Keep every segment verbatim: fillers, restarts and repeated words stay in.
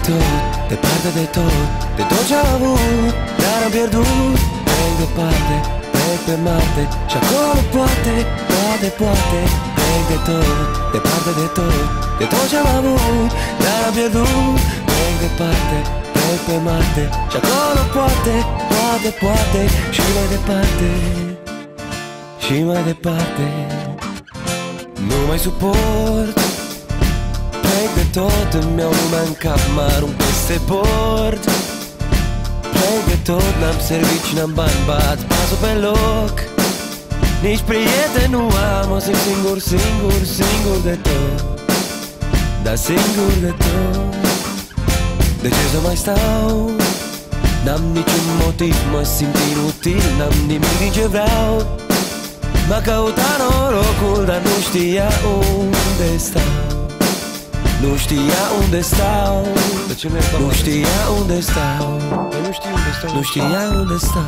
tot, departe de tot, de tot ce-am avut, dar am pierdut. Plec departe, plec pe Marte și acolo poate, poate, poate. Plec de tot, departe de tot, de tot ce-am avut, dar am pierdut. Plec departe, plec pe Marte și acolo poate, poate, poate. Și mai departe, și mai departe. Nu mai suport. Plec de tot, îmi iau lumea în cap, mă arunc peste bord. Plec de tot, n-am servici, n-am bani, bat pasul pe loc. Nici prieten nu am, o simt singur, singur, singur de tot. Dar singur de tot. De ce să mai stau? N-am niciun motiv, mă simt inutil, n-am nimic din ce vreau. M-a căutat norocul, dar nu știa unde stau. Nu știa unde stau. De ce nu știa unde stau. Nu știu unde stau. Nu știa unde stau.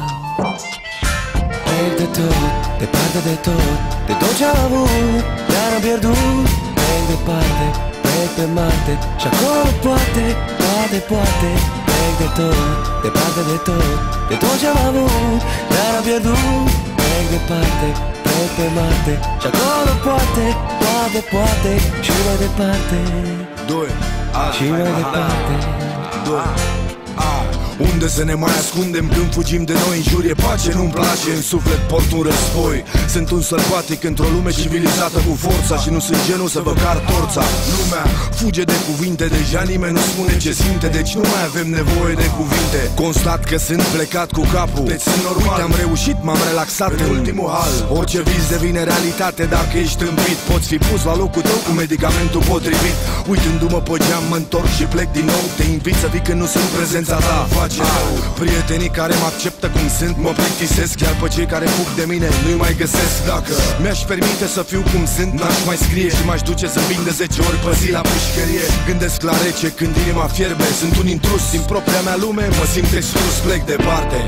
Plec de tot, departe de tot, de tot ce-am avut, dar am pierdut. Plec departe, plec pe Marte și acolo poate, poate, poate. Plec de tot, departe de tot, de tot ce-am avut, dar am pierdut. Plec departe, plec pe Marte și acolo poate, poate, poate. Și mai departe, doi, și mai departe. doi. Unde să ne mai ascundem când fugim de noi? În jur e pace, nu-mi place, în suflet port un război. Sunt un sălbatic într-o lume civilizată cu forța și nu sunt genul să vă car torța. Lumea fuge de cuvinte, deja nimeni nu spune ce simte, deci nu mai avem nevoie de cuvinte. Constat că sunt plecat cu capul, deci sunt normal. Uite, am reușit, m-am relaxat în ultimul hal. Orice vis devine realitate dacă ești împit. Poți fi pus la locul tău cu medicamentul potrivit. Uitându-mă pe geam, mă întorc și plec din nou. Te invit să vii când nu sunt prezența ta. Au. Prietenii care mă acceptă cum sunt mă plictisesc, iar pe cei care fug de mine nu-i mai găsesc. Dacă mi-aș permite să fiu cum sunt, n-aș mai scrie și m-aș duce să vin de zece ori pe zi la pușcărie. Gândesc la rece când inima fierbe, sunt un intrus din propria mea lume, mă simt exclus, plec departe.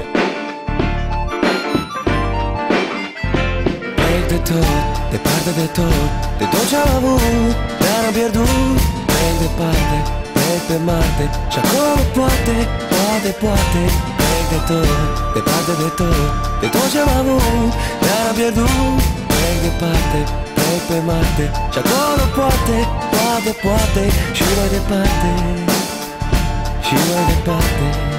Plec de tot, departe de tot, de tot ce-am avut, dar am pierdut. Plec departe, plec pe Marte și acolo poate, poate, poate. Plec de tot, departe de tot, de tot ce-am avut, dar am pierdut. Plec departe, plec pe Marte și acolo poate, poate, poate. Și mai departe, și mai departe.